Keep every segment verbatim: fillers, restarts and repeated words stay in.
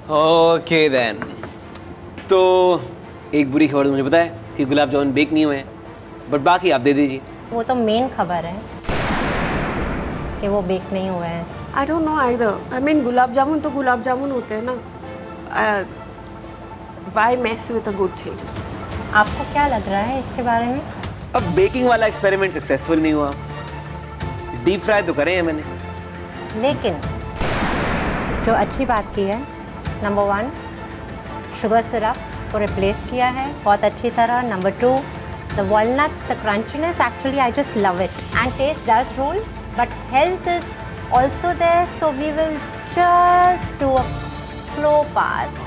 Okay then. तो एक बुरी खबर मुझे पता है कि गुलाब जामुन बेक नहीं हुए हैं, बट बाकी आप दे दीजिए। वो तो मेन खबर है कि वो बेक नहीं हुए हैं। I don't know either. I mean gulab jamun तो गुलाब जामुन होते हैं ना। Why mess with a good thing? आपको क्या लग रहा है इसके बारे में? अब बेकिंग वाला एक्सपेरिमेंट सक्सेसफुल नहीं हुआ, डीप फ्राई तो करे हैं मैंने। लेकिन जो अच्छी बात की है, नंबर वन, शुगर सिरप को रिप्लेस किया है बहुत अच्छी तरह। Number two, the walnuts, the crunchiness, actually I just love it and taste does rule, but health is also there, so we will just do a slow path.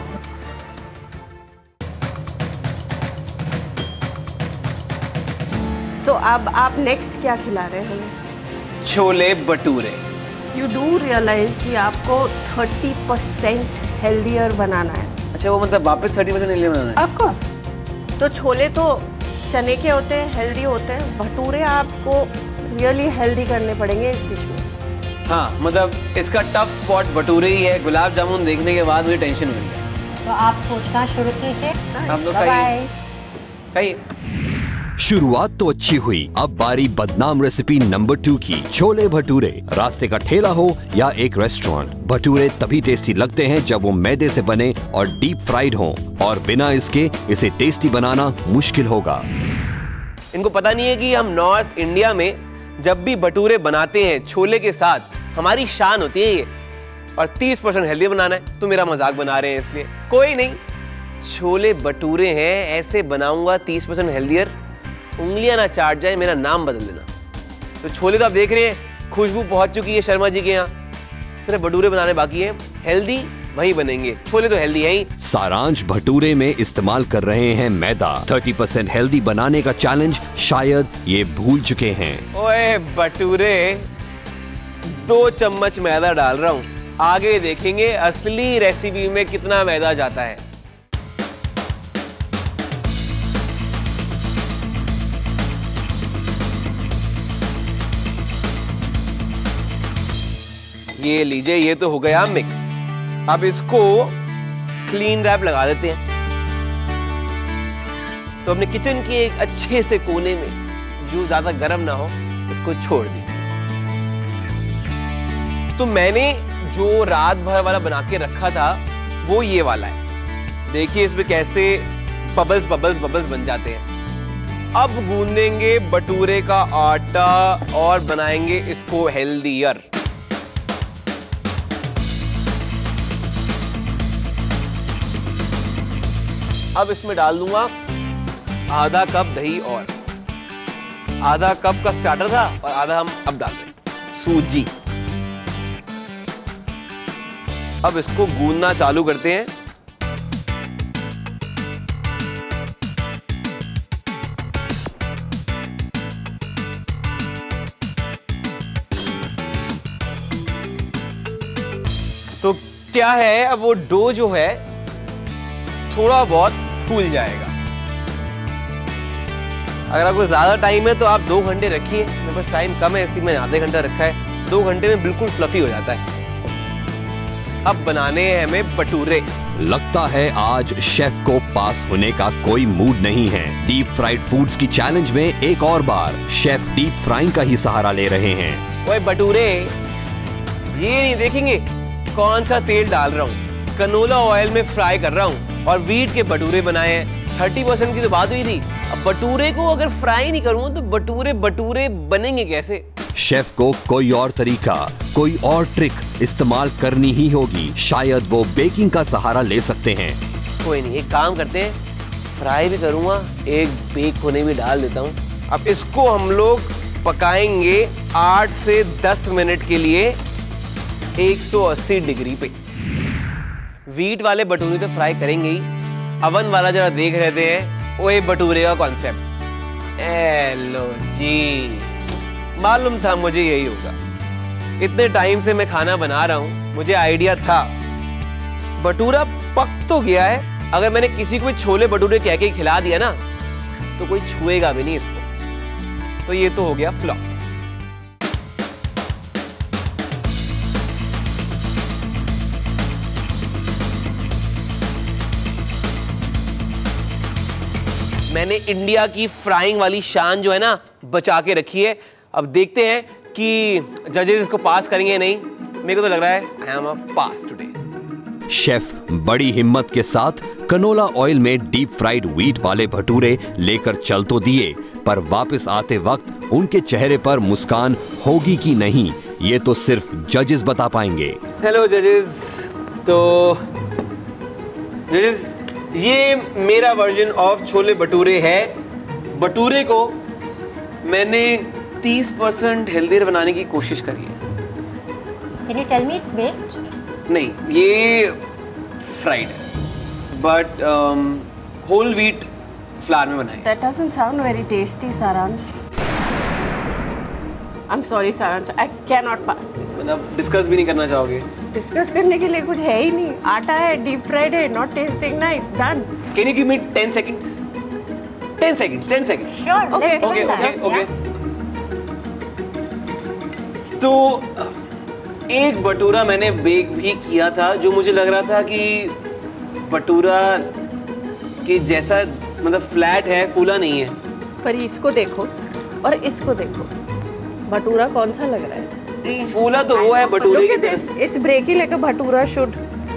तो अब आप next क्या खिला रहे हैं हमें? Chole bhature. You do realise कि आपको थर्टी परसेंट हेल्दियर बनाना है। अच्छा, वो मतलब वापस थर्टी परसेंट हेल्दी बनाना है? Of course. तो छोले तो चने के होते हैं, हेल्दी होते हैं। भटूरे आपको रियली हेल्दी करने पड़ेंगे इस डिश में। हाँ, मतलब इसका टफ स्पॉट भटूरे ही है। गुलाब जामुन देखने के बाद मुझे टेंशन हुई है। तो आप सोचना शुरू कीजिए। हम लोग खाइए खाइए। शुरुआत तो अच्छी हुई, अब बारी बदनाम रेसिपी नंबर टू की। छोले भटूरे। रास्ते का ठेला हो या एक रेस्टोरेंट, भटूरे तभी टेस्टी लगते हैं जब वो मैदे से बने और डीप फ्राइड हों, और बिना इसके इसे टेस्टी बनाना मुश्किल होगा। इनको पता नहीं है कि हम नॉर्थ इंडिया में जब भी भटूरे बनाते हैं छोले के साथ, हमारी शान होती है ये, और तीस परसेंट हेल्दी बनाना है। तो मेरा मजाक बना रहे हैं इसलिए कोई नहीं, छोले भटूरे हैं, ऐसे बनाऊंगा तीस परसेंट हेल्दियर, उंगलियां ना चाट जाए, मेरा नाम बदल देना। तो छोले तो आप देख रहे हैं, खुशबू पहुंच चुकी है शर्मा जी के यहाँ, सिर्फ भटूरे बनाने बाकी हैं। हेल्दी वही बनेंगे, छोले तो हेल्दी हैं ही। सारांश भटूरे में इस्तेमाल कर रहे हैं मैदा। तीस परसेंट हेल्दी बनाने का चैलेंज शायद ये भूल चुके हैं। ओए भटूरे, दो चम्मच मैदा डाल रहा हूँ, आगे देखेंगे असली रेसिपी में कितना मैदा जाता है। ये लीजिए, ये तो हो गया मिक्स। अब इसको क्लीन रैप लगा देते हैं। तो अपने किचन के एक अच्छे से कोने में, जो ज्यादा गर्म ना हो, इसको छोड़ दी। तो मैंने जो रात भर वाला बना के रखा था वो ये वाला है। देखिए इसमें कैसे बबल्स बबल्स बबल्स बन जाते हैं। अब गूंदेंगे भटूरे का आटा और बनाएंगे इसको हेल्दियर। अब इसमें डाल दूंगा आधा कप दही, और आधा कप का स्टार्टर था और आधा हम अब डाल रहे हैं सूजी। अब इसको गूंदना चालू करते हैं। तो क्या है, अब वो डो जो है थोड़ा बहुत फूल जाएगा। अगर आपको ज्यादा टाइम है तो आप दो घंटे रखिए, मेरे पास टाइम कम है इसलिए मैंने आधे घंटा रखा है। दो घंटे में बिल्कुल फ्लफी हो जाता है। अब बनाने हैं हमें भटूरे। लगता है आज शेफ को पास होने का कोई मूड नहीं है। डीप फ्राइड फूड्स की चैलेंज में एक और बार शेफ डीप फ्राइंग का ही सहारा ले रहे हैं। ओए भटूरे, ये नहीं देखेंगे कौन सा तेल डाल रहा हूँ, कनोला ऑयल में फ्राई कर रहा हूँ, और वीट के भटूरे बनाए हैं। तीस परसेंट की तो बात हुई थी। अब भटूरे को अगर फ्राई नहीं करूँ तो भटूरे भटूरे बनेंगे कैसे? शेफ को कोई और तरीका, कोई और ट्रिक इस्तेमाल करनी ही होगी। शायद वो बेकिंग का सहारा ले सकते हैं। कोई नहीं, एक काम करते हैं, फ्राई भी करूंगा, एक बेक होने भी डाल देता हूँ। अब इसको हम लोग पकाएंगे आठ से दस मिनट के लिए एक सौ अस्सी डिग्री पे। वीट वाले भटूरे तो फ्राई करेंगे ही, अवन वाला जरा देख रहते हैं। ओए भटूरे का कॉन्सेप्ट। हेलो जी, मालूम था मुझे यही होगा। इतने टाइम से मैं खाना बना रहा हूं, मुझे आइडिया था। भटूरा पक तो गया है, अगर मैंने किसी को भी छोले भटूरे कह के खिला दिया ना तो कोई छुएगा भी नहीं इसको। तो ये तो हो गया फ्लॉप। मैंने इंडिया की फ्राइंग वाली शान जो है ना बचा के रखी है। अब देखते हैं कि जजेस इसको पास करेंगे या नहीं। मेरे को तो लग रहा है I am a pass today. Chef बड़ी हिम्मत के साथ कनोला ऑयल में डीप फ्राइड व्हीट वाले भटूरे लेकर चल तो दिए, पर वापस आते वक्त उनके चेहरे पर मुस्कान होगी कि नहीं, ये तो सिर्फ जजेस बता पाएंगे। हेलो जजेस। तो जजेस, ये मेरा वर्जन ऑफ छोले भटूरे है। भटूरे को मैंने तीस परसेंट हेल्दियर बनाने की कोशिश करी है। Can you tell me it's baked? नहीं, ये फ्राइड है, बट होल व्हीट फ्लावर में बनाए। That doesn't sound very tasty, Saransh. I'm sorry, Saransh. I cannot pass this. मतलब डिस्कस भी नहीं करना चाहोगे? डिस्कस करने के लिए कुछ है ही नहीं। आटा है, डीप फ्राइड है, not tasting nice. Done. Can you give me ten seconds? ten seconds. ten seconds. Sure. Okay, let's do Okay, that. okay, okay. Yeah. तो एक भटूरा मैंने बेक भी किया था, जो मुझे लग रहा था कि भटूरा के जैसा, मतलब फ्लैट है, फूला नहीं है। पर इसको देखो और इसको देखो, भटूरा कौन सा लग रहा है? फूला तो वो है भटूरे Look की at this. It's breaking like a bhatura should.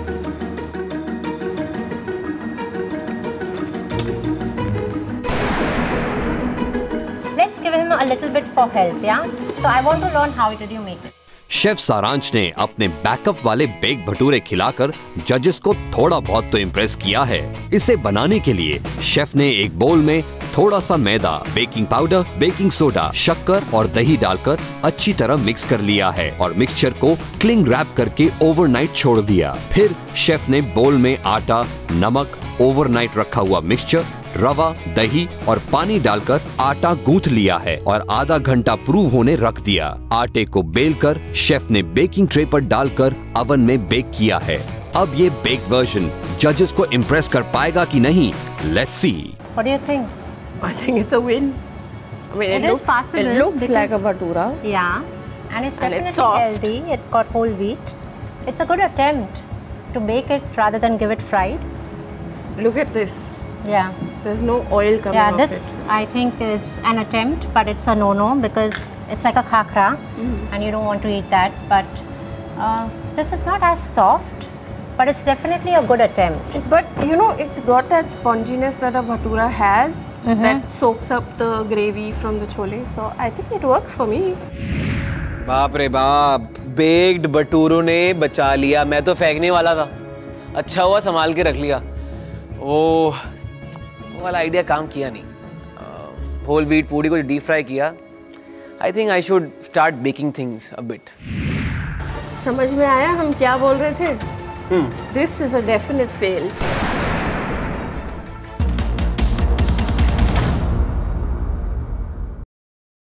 Let's give him a little bit for health, yeah? So I want to learn how did you make it. Chef Saransh ने अपने बैकअप वाले बेक भटूरे खिलाकर जजेस को थोड़ा बहुत तो इम्प्रेस किया है। इसे बनाने के लिए शेफ ने एक बोल में थोड़ा सा मैदा, बेकिंग पाउडर, बेकिंग सोडा, शक्कर और दही डालकर अच्छी तरह मिक्स कर लिया है और मिक्सचर को क्लिंग रैप करके ओवरनाइट छोड़ दिया। फिर शेफ ने बोल में आटा, नमक, ओवरनाइट रखा हुआ मिक्सचर, रवा, दही और पानी डालकर आटा गूंथ लिया है और आधा घंटा प्रूव होने रख दिया। आटे को बेलकर शेफ ने बेकिंग ट्रे पर डालकर अवन में बेक किया है। अब ये बेक वर्जन जजेस को इम्प्रेस कर पाएगा कि नहीं, let's see. What do you think? I think it's a win. I mean, it, It is looks possible it looks like a because- bhatura. Yeah, and it's And definitely it's soft. healthy. It's got whole wheat. It's a good attempt to bake it rather than give it fried. Look at this. Yeah. There's no oil coming Yeah, off this it. I think is an attempt, but it's a no-no because it's like a khakra, Mm-hmm. and you don't want to eat that. But uh, this is not as soft, but it's definitely a good attempt. But you know, it's got that sponginess that a bhatura has Mhm. that soaks up the gravy from the chole. So I think it works for me. बाप रे बाप, baked भटूरों ने बचा लिया। मैं तो फेंकने वाला था, अच्छा हुआ संभाल के रख लिया। ओह, वो वाला आइडिया काम किया नहीं। होल व्हीट पूरी को डीप फ्राई किया। I think I should start baking things a bit. समझ में आया हम क्या बोल रहे थे? हम्म This is a definite fail.